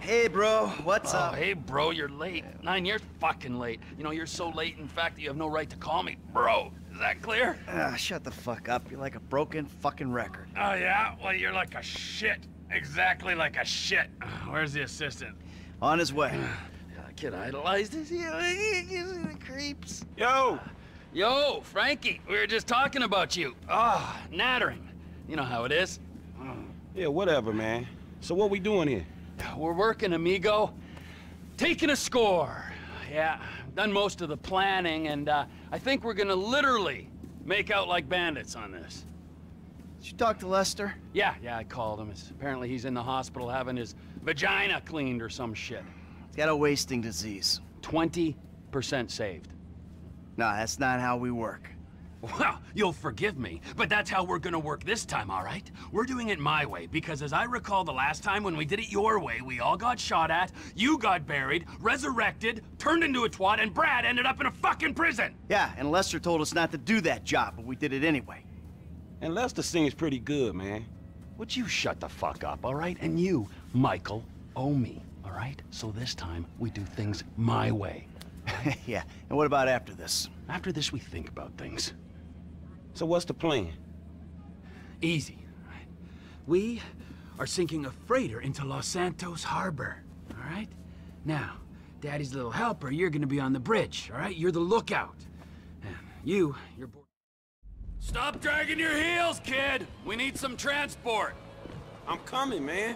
Hey, bro, what's up? Hey, bro, you're late. 9 years fucking late. You know, you're so late, in fact, that you have no right to call me bro. Is that clear? Shut the fuck up. You're like a broken fucking record. Oh, yeah? Well, you're like a shit. Exactly like a shit. Where's the assistant? On his way. Kid idolized this. The creeps. Yo! Yo, Frankie, we were just talking about you. Nattering. You know how it is. Yeah, whatever, man. So what we doing here? We're working, amigo. Taking a score. Yeah, done most of the planning, and I think we're gonna literally make out like bandits on this. Did you talk to Lester? Yeah, I called him. Apparently he's in the hospital having his vagina cleaned or some shit. He's got a wasting disease. 20% saved. No, that's not how we work. Well, you'll forgive me, but that's how we're gonna work this time, all right? We're doing it my way, because as I recall the last time when we did it your way, we all got shot at, you got buried, resurrected, turned into a twat, and Brad ended up in a fucking prison! Yeah, and Lester told us not to do that job, but we did it anyway. And Lester seems pretty good, man. Would you shut the fuck up, all right? And you, Michael, owe me, all right? So this time, we do things my way. Yeah, and what about after this? After this, we think about things. So what's the plan? Easy. We are sinking a freighter into Los Santos Harbor, all right? Now, Daddy's little helper, you're gonna be on the bridge, all right? You're the lookout. And you're bored. Stop dragging your heels, kid! We need some transport. I'm coming, man.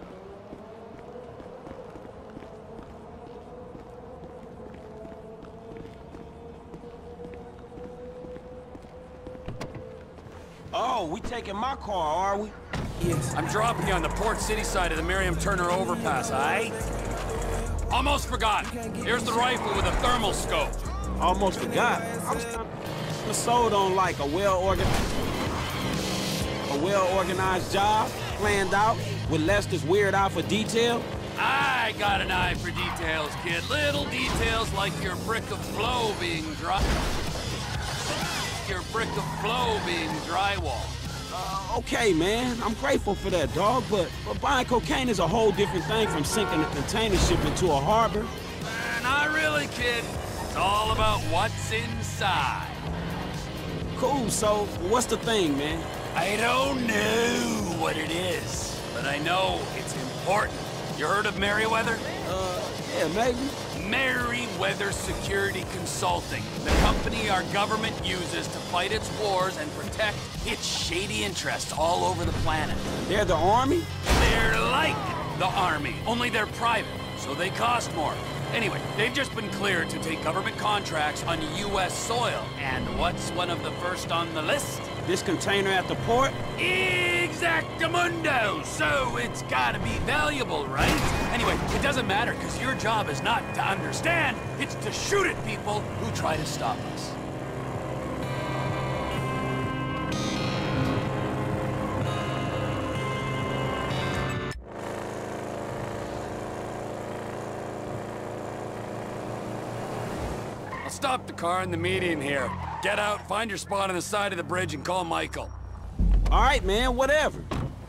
Oh, we taking my car, are we? Yes. I'm dropping you on the Port City side of the Miriam Turner overpass, aight? Almost forgot. Here's the rifle with a thermal scope. Almost forgot. I was sold on like a well-organized job, planned out, with Lester's weird eye for detail. I got an eye for details, kid. Little details like your brick of flow being dry. Your brick of flow being drywall. Okay, man. I'm grateful for that, dog, but buying cocaine is a whole different thing from sinking a container ship into a harbor. Not really, kid. It's all about what's inside. Cool, so what's the thing, man? I don't know what it is, but I know it's important. You heard of Merryweather? Yeah, maybe. Merryweather Security Consulting, the company our government uses to fight its wars and protect its shady interests all over the planet. They're the army? They're like the army, only they're private, so they cost more. Anyway, they've just been cleared to take government contracts on U.S. soil. And what's one of the first on the list? This container at the port? Exactamundo! So it's gotta be valuable, right? Anyway, it doesn't matter, because your job is not to understand, it's to shoot at people who try to stop us. I'll stop the car in the median here. Get out, find your spot on the side of the bridge, and call Michael. All right, man, whatever.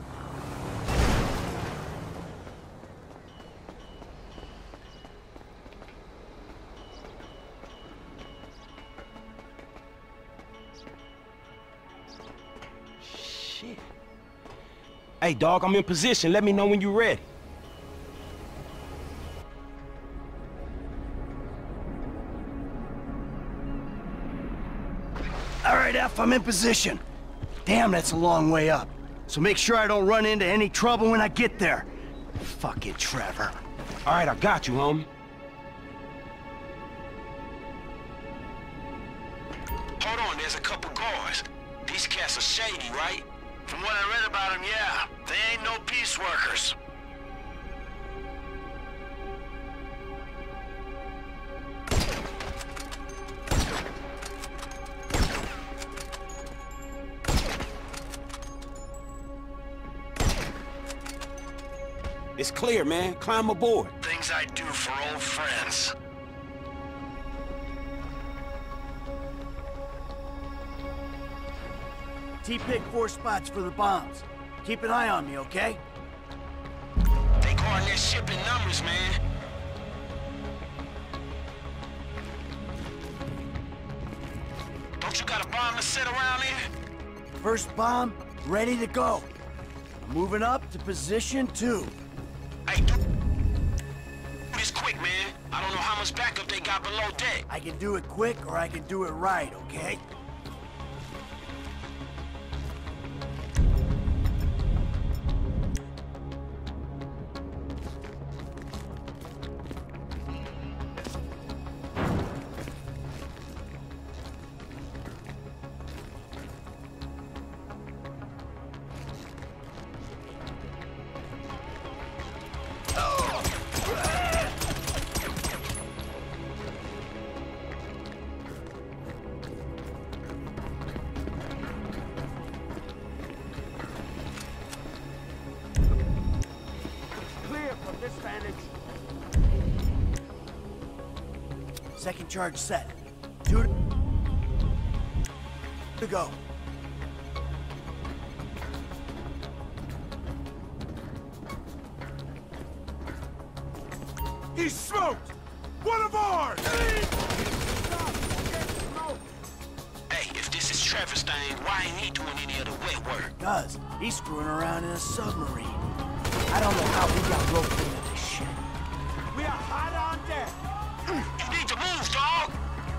Shit. Hey, dog, I'm in position. Let me know when you're ready. All right, F, I'm in position. Damn, that's a long way up. So make sure I don't run into any trouble when I get there. Fuck it, Trevor. All right, I got you, homie. Hold on, there's a couple guards. These cats are shady, right? From what I read about them, yeah. They ain't no peace workers. It's clear, man. Climb aboard. Things I do for old friends. T-pick 4 spots for the bombs. Keep an eye on me, okay? They call guarding that ship in numbers, man. Don't you got a bomb to set around here? First bomb, ready to go. I'm moving up to position 2. Hey, do this quick, man. I don't know how much backup they got below deck. I can do it quick or I can do it right, okay? Second charge set. 2 to go. He's smoked! One of ours! Hey, if this is Trevor's thing, why ain't he doing any of the wet work? Cuz, he's screwing around in a submarine. I don't know how we got roped into this shit. We are hot on deck! You need to move, dog!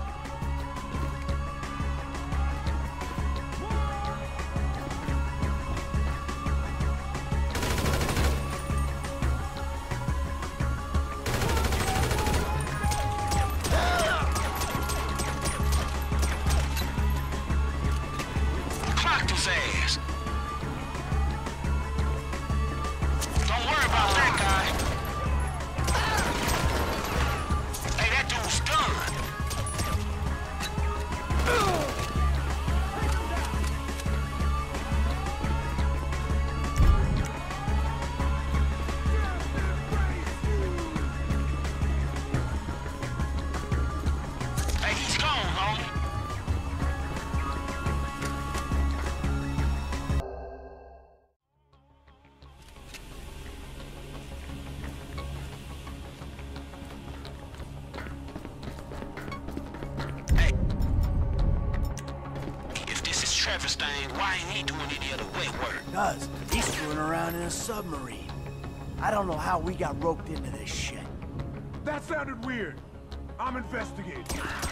Clocked his ass. Don't worry about that guy. Hey, that dude's done. Hey, he's gone, homie. Hey, if this is Trevor's thing, why ain't he doing any of the wet work? Cuz, he's screwing around in a submarine. I don't know how we got roped into this shit. That sounded weird. I'm investigating.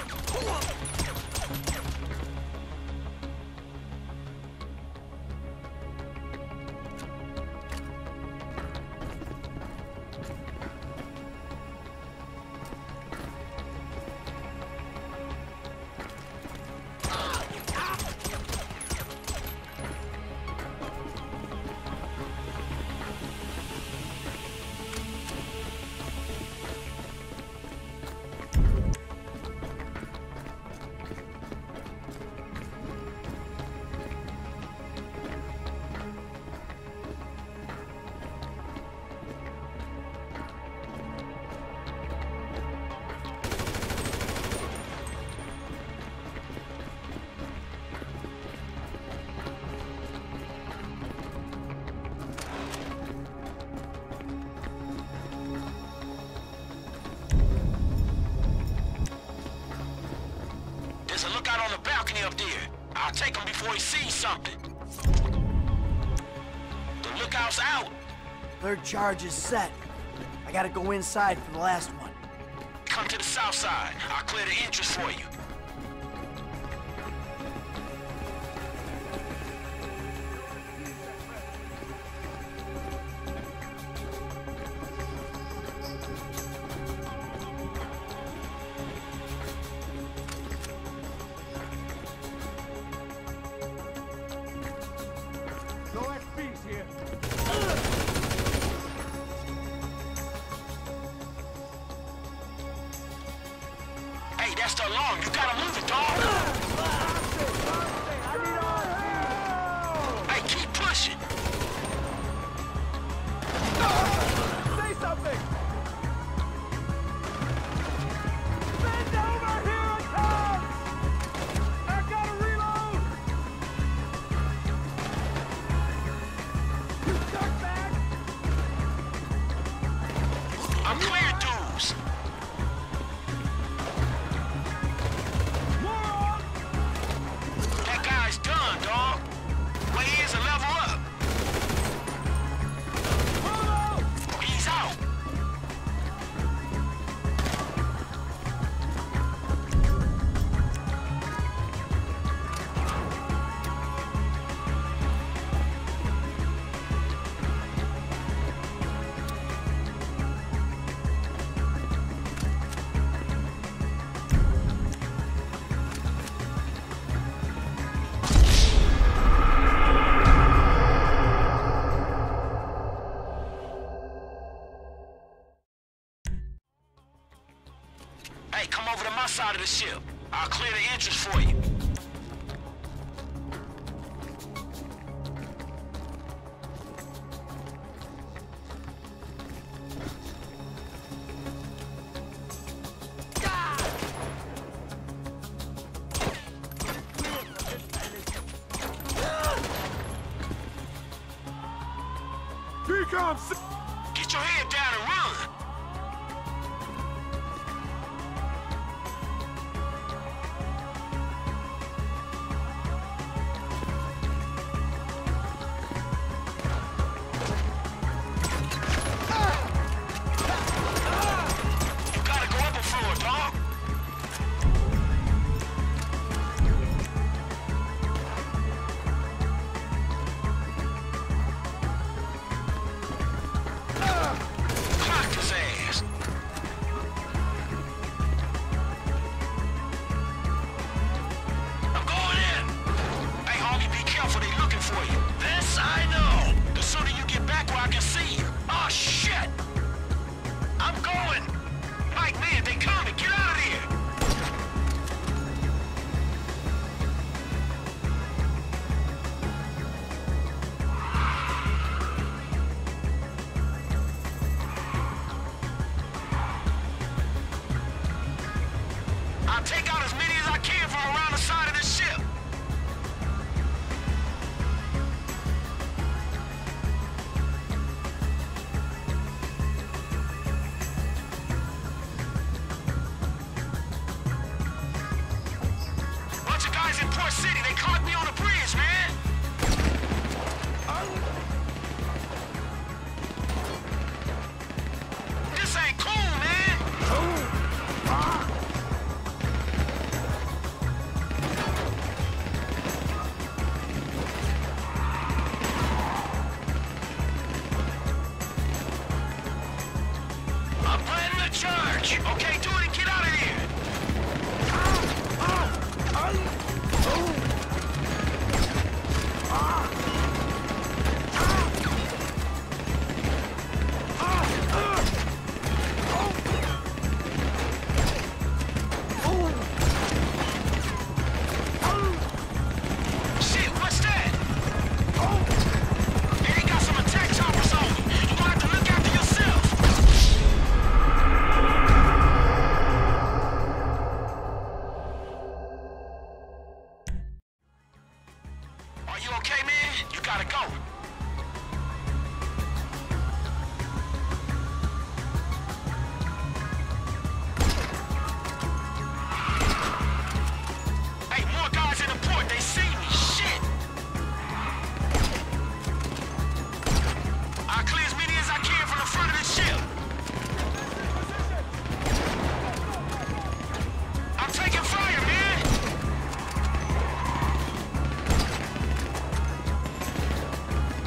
There's a lookout on the balcony up there. I'll take him before he sees something. The lookout's out. Third charge is set. I gotta go inside for the last one. Come to the south side. I'll clear the entrance for you. No XP's here. Hey, that's the alarm. You gotta move it, dog. I need all help! Hey, keep pushing. Say something! Bend over, here it comes! I gotta reload! You dirtbag! side of the ship. I'll clear the entrance for you. Here comes. Get your head down and run. You gotta go up a floor, dog. Clock his ass. I'm going in. Hey, Harvey, be careful. They looking for you. This I know. The sooner you get back where I can see you. Oh, shit. I'm going. Mike, man, they coming. Get out of here. I'll take out as many as I can from around the side of the ship. Bunch of guys in Port City, they caught me on the bridge, man. This ain't cool, man. I'm planning a charge. Okay, do it and get out of here. Shit, what's that? Hey, they got some attack choppers on me. You gonna have to look after yourself. Are you okay, man? You gotta go. Hey, more guys in the port. They see me. Shit. I'll clear as many as I can from the front of the ship. I'm taking fire, man.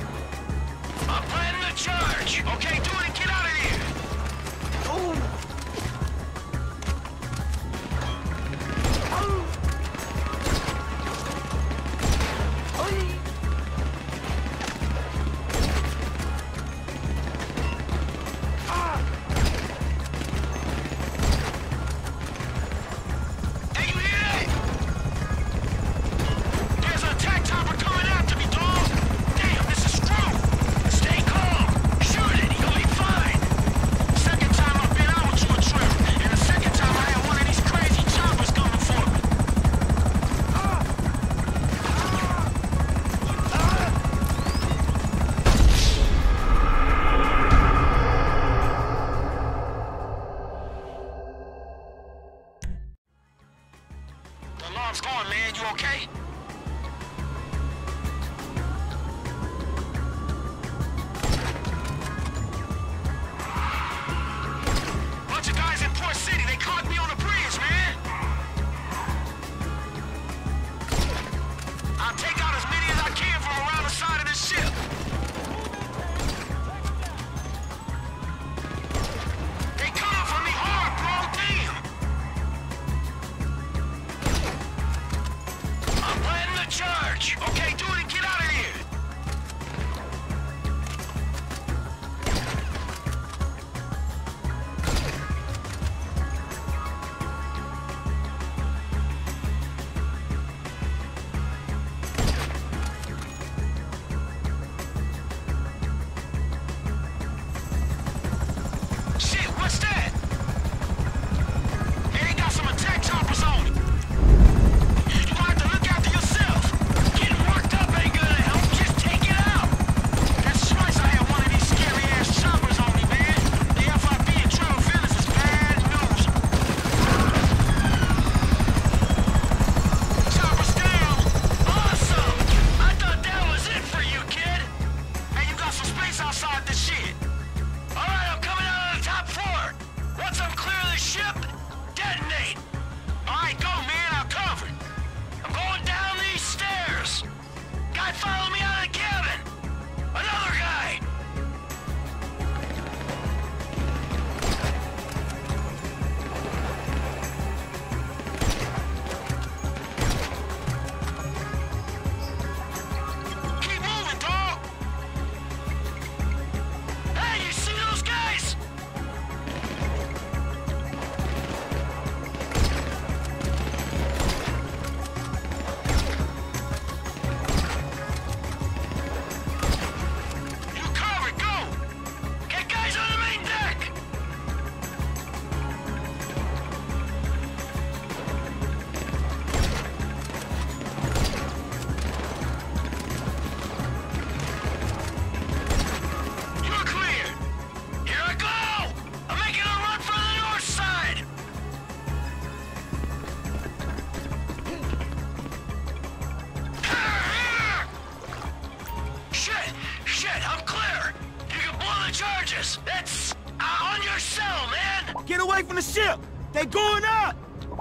away from the ship! They going up!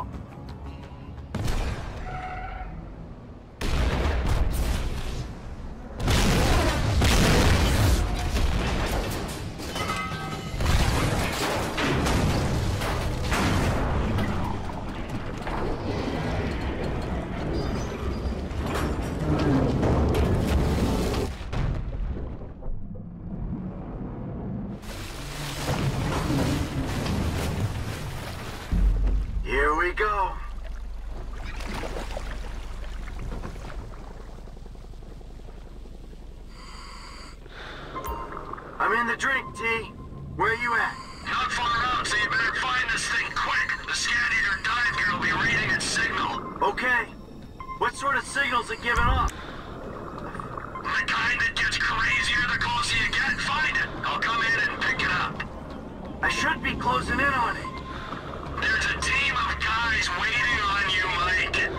Here we go. I'm in the drink, T. Where you at? Not far out, so you better find this thing quick. The scat eater dive gear will be reading its signal. Okay. What sort of signals it giving off? The kind that gets crazier the closer you get. Find it. I'll come in and pick it up. I should be closing in on it. There's a team of guys waiting on you, Mike.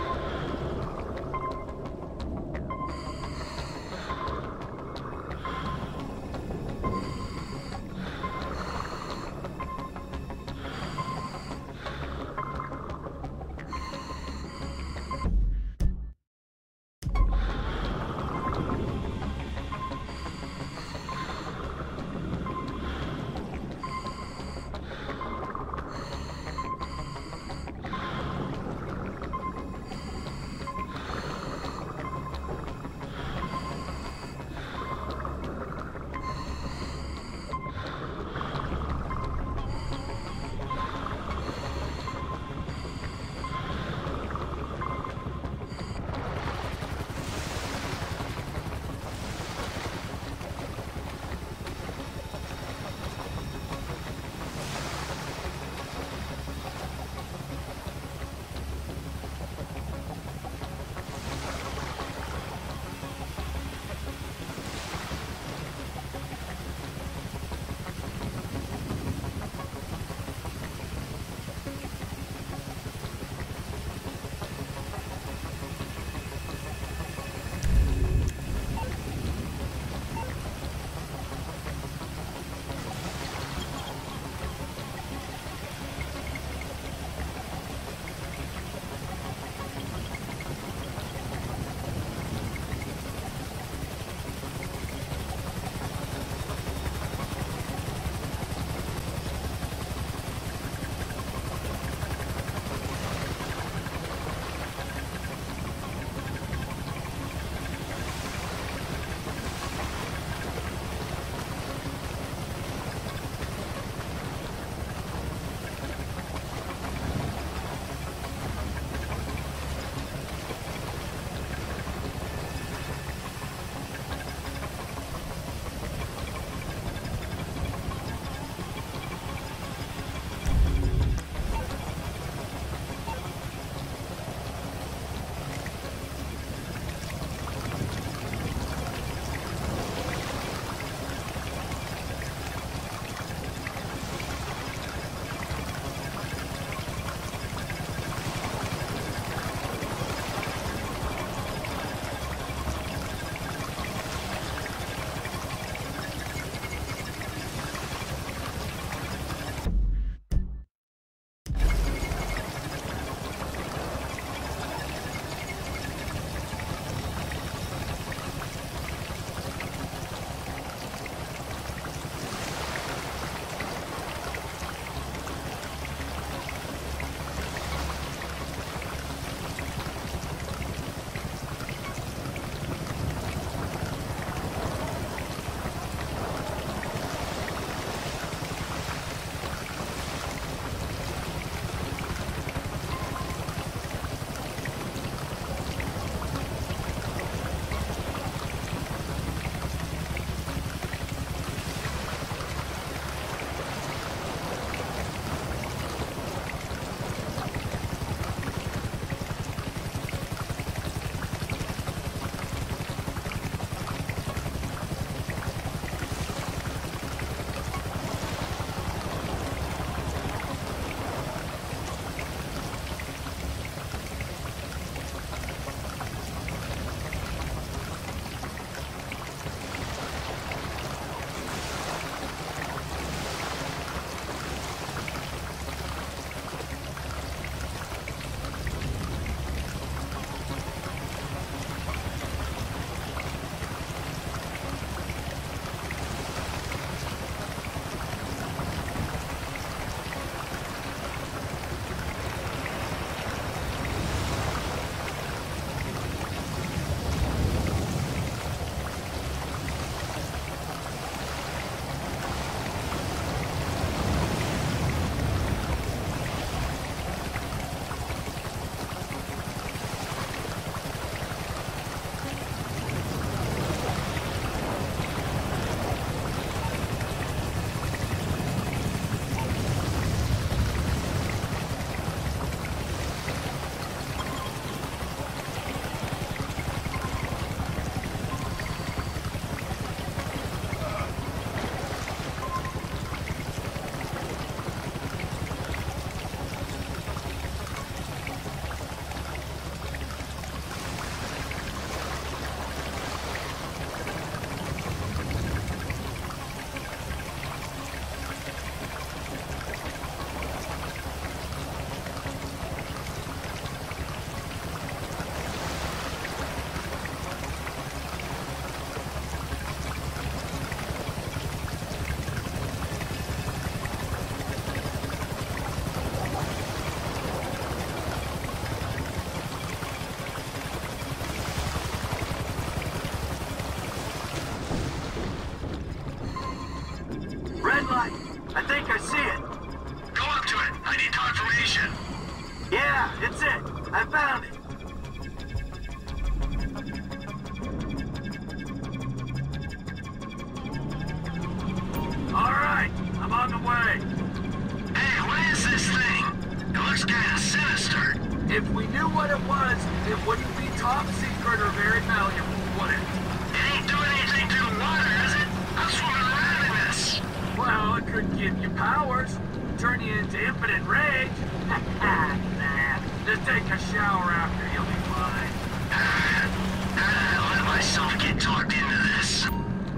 If we knew what it was, it wouldn't be top secret or very valuable, would it? It ain't doing anything to the water, is it? I'm swimming around in this. Well, it could give you powers, turn you into infinite rage. Nah, just take a shower after, you'll be fine. I'll let myself get talked into this.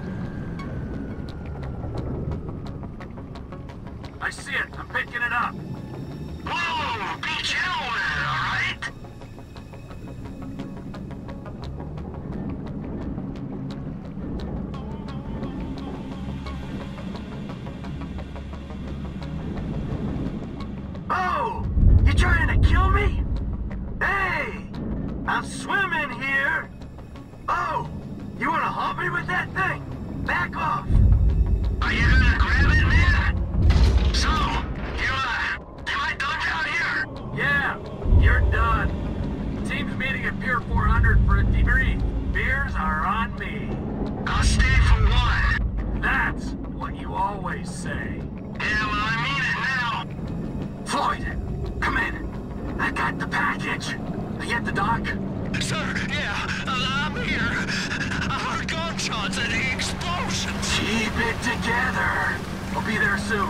I see it. I'm picking it up. Whoa! Be chill with it, alright? Oh! You trying to kill me? Hey! I'm swimming here! Oh! You wanna hump me with that thing? Back off! Are you gonna grab it, man? So, am I done down here? Yeah, you're done. Team's meeting at Pier 400 for a debrief. Beers are on me. I'll stay for one. That's what you always say. Yeah, well, I mean it now. Floyd! Come in! I got the package! Are you at the dock? Sir, yeah, I'm here. I heard gunshots and explosions. Keep it together! I'll be there soon.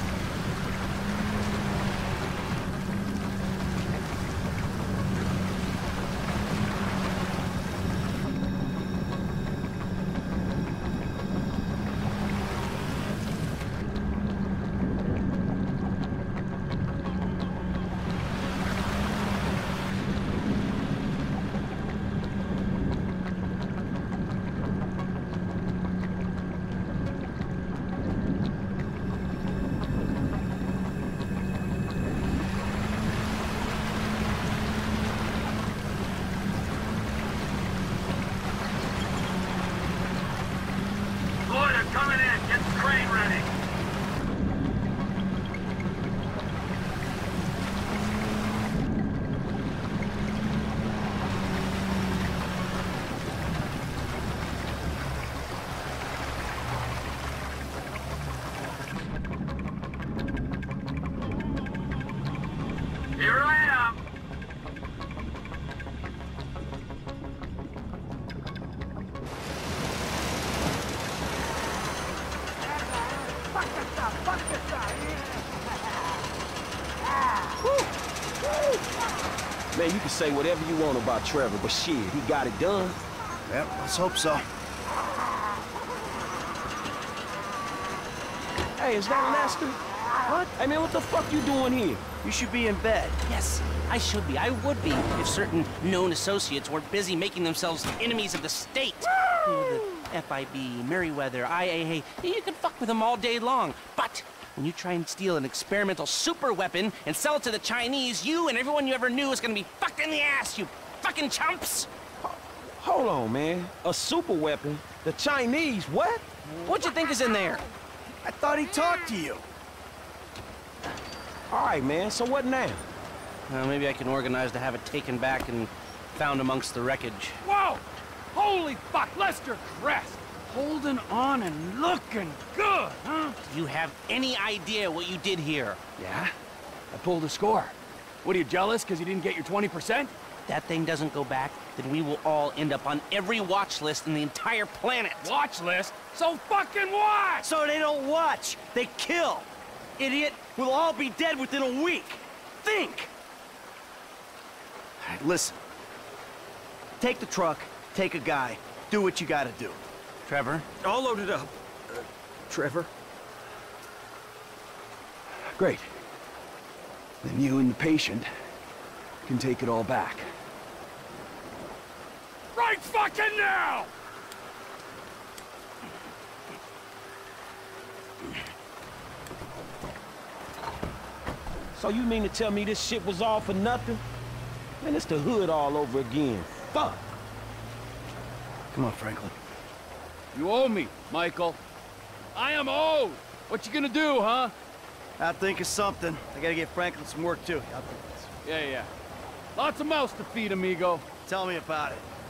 Floyd, I'm coming in. Get the crane ready. Here I am. Man, you can say whatever you want about Trevor, but shit, he got it done. Yep, let's hope so. Hey, is that Lester? What? Hey, man, what the fuck you doing here? You should be in bed. Yes, I should be. I would be if certain known associates weren't busy making themselves enemies of the state. You know, the FIB, Merryweather, IAA. You can fuck with them all day long. But when you try and steal an experimental super weapon and sell it to the Chinese, you and everyone you ever knew is gonna be fucked in the ass, you fucking chumps! Hold on, man. A super weapon? The Chinese, what? What'd you think is in there? I thought he talked to you. All right, man, so what now? Maybe I can organize to have it taken back and found amongst the wreckage. Whoa! Holy fuck, Lester Crest! Holding on and looking good, huh? Do you have any idea what you did here? Yeah? I pulled a score. What, are you jealous because you didn't get your 20%? That thing doesn't go back, then we will all end up on every watch list in the entire planet. Watch list? So fucking what? So they don't watch, they kill. Idiot, we'll all be dead within a week. Think! All right, listen. Take the truck, take a guy, do what you gotta do. Trevor? All loaded up. Trevor? Great. Then you and the patient can take it all back. Right fucking now! So you mean to tell me this shit was all for nothing? Man, it's the hood all over again. Fuck! Come on, Franklin. You owe me, Michael. I am owed. What you gonna do, huh? I'll think of something. I gotta get Franklin some work, too. Yeah. Lots of mouths to feed, amigo. Tell me about it.